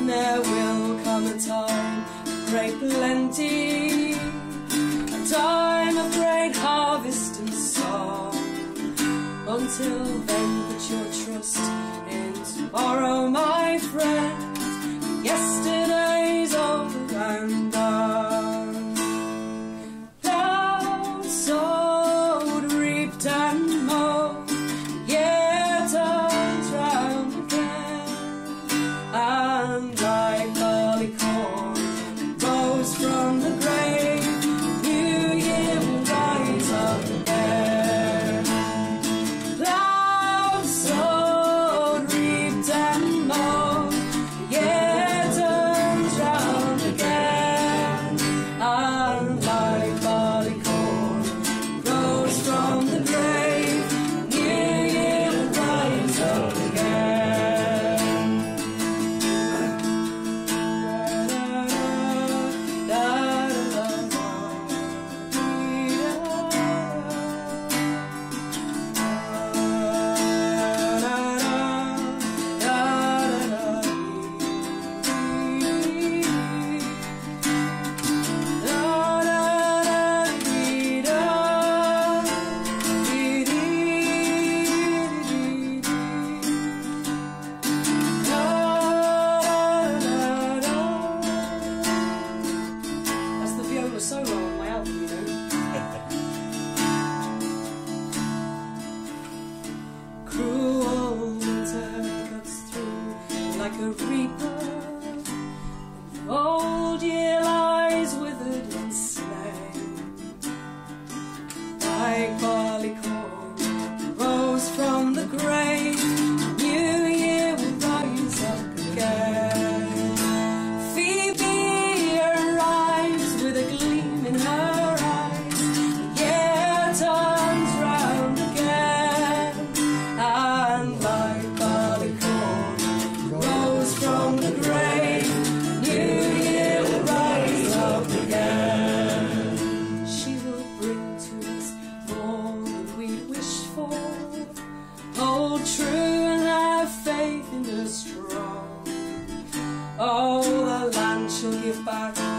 And there will come a time of great plenty, a time of great harvest and song. Until then, put your trust in tomorrow, my friend. Yesterday's over and done. Plowed, sowed, reaped and mowed, yeah, turns round again. And like barley corn rose from the grave, New Year will rise up again. Plowed, sowed, reaped and mowed, yeah, turns round again. And like barley corn rose from the grave, New Year will rise up again. That's the viola solo on my album, you know. Cruel winter cuts through like a reaper, and the old year lies withered and slain. Like barley corn rose from the grave, New Year will rise up again. Phoebe arrives with a gleam in her eyes, the year turns round again. And like barley corn rose from the grave, New Year will rise up again. She will bring to us more than we'd wished for. Hold true and have faith in the strong. Oh, the land shall give back